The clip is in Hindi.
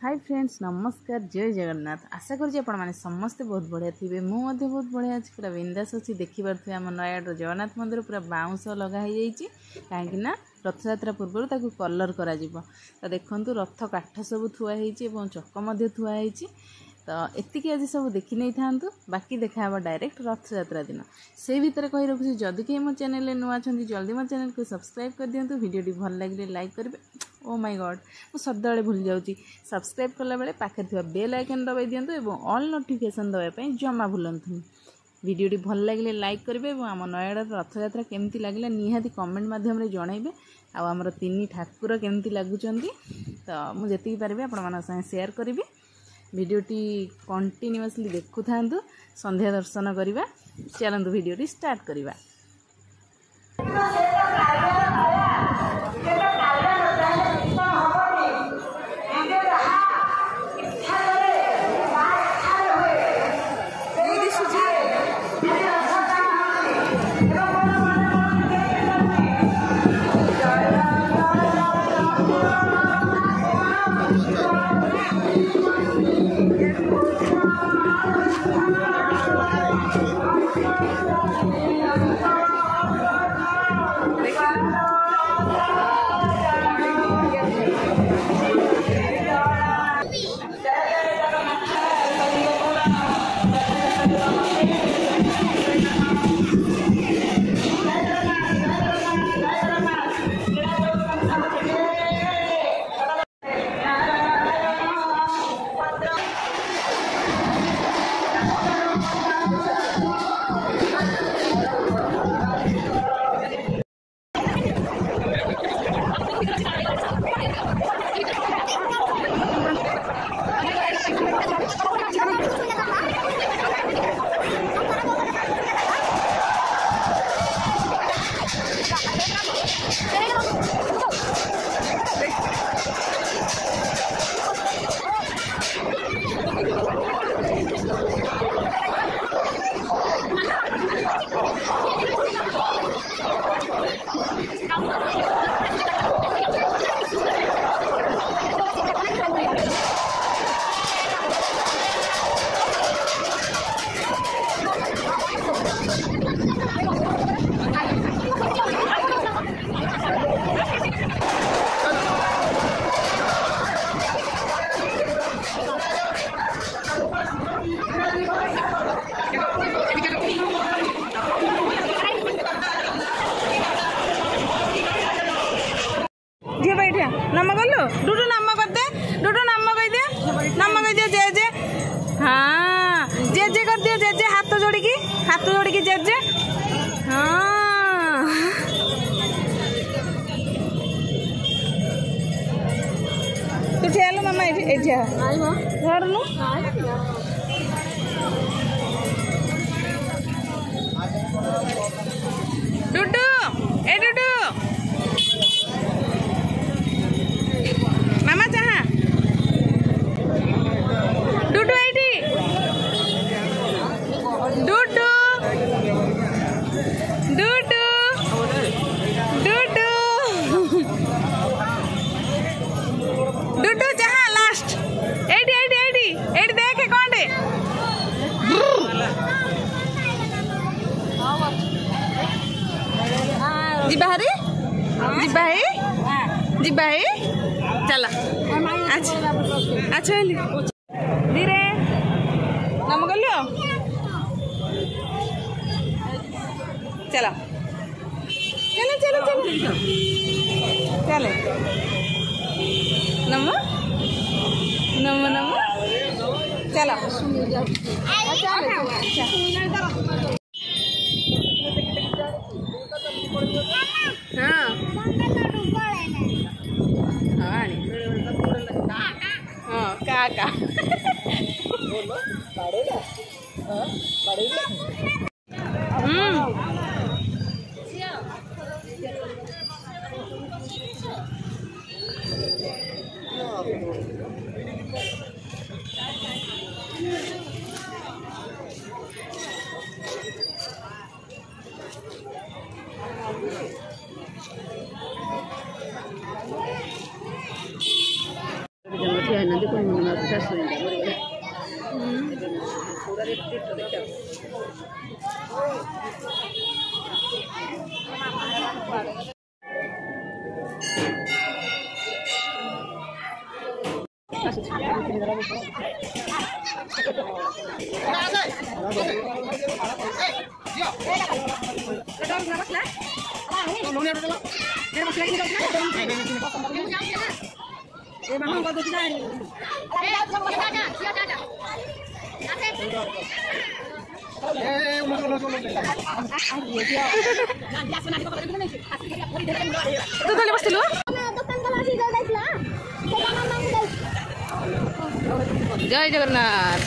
हाय फ्रेंड्स नमस्कार जय जगन्नाथ। आशा करुँच आपने समस्ते बहुत बढ़िया थे। मुझे बहुत बढ़िया अच्छी पूरा बिंदास अच्छी देखिपे आम नयागढ़ जगन्नाथ मंदिर पूरा बाउंश लगाई कहीं रथयात्रा पूर्व ताकू कलर करा तो देखु रथ काठ सब थुआई चक थुआई तो एतिकी आज सब देखी नहीं था। बाकी देखा डायरेक्ट रथयात्रा दिन से भितर कही रखुच्छी जदि कहीं मो चैनल नुआ जल्दी मो चैनल को सब्सक्राइब कर दिंतु। वीडियो भल लगे लाइक करेंगे। ओ माय गॉड मु सदा भूल जाऊँगी सब्सक्राइब कला बेले पाखे थी बेल आइकन दबाई दिंतु और ऑल नोटिफिकेशन दवाई जमा भूलतुनि। वीडियो भल लगे लाइक करेंगे और आम नयागढ़ रथयात्रा केमती लगे निहाती कमेंट माध्यम जनइबे। आमर तीन ठाकुर केमती लगुच तो मुझे पारि आपण शेयर करी। वीडियोटी कंटिन्यूअसली देखु था संध्या दर्शन करवा। चलतु वीडियोटी स्टार्ट करवा। नाम कलु डुडू नाम करदे डुडू नाम कह दिया जे जे। हाँ जे जे कर दियो जे जे हाथ जोड़ी जे जे। हाँ तू ठेल मामा ये धरनु डुडू ए डुडू मामा चाहा डुडू एटी डुडू डुडू डुडू डुडू चाहा last eighty eighty eighty eighty देखे कौन दे जिबाहरी जिबाही चला अच्छा धीरे नाम कर लियो चलो चलो चलो चलो चले नम नम नम चलो हाँ हाँ काका जय जगन्नाथ।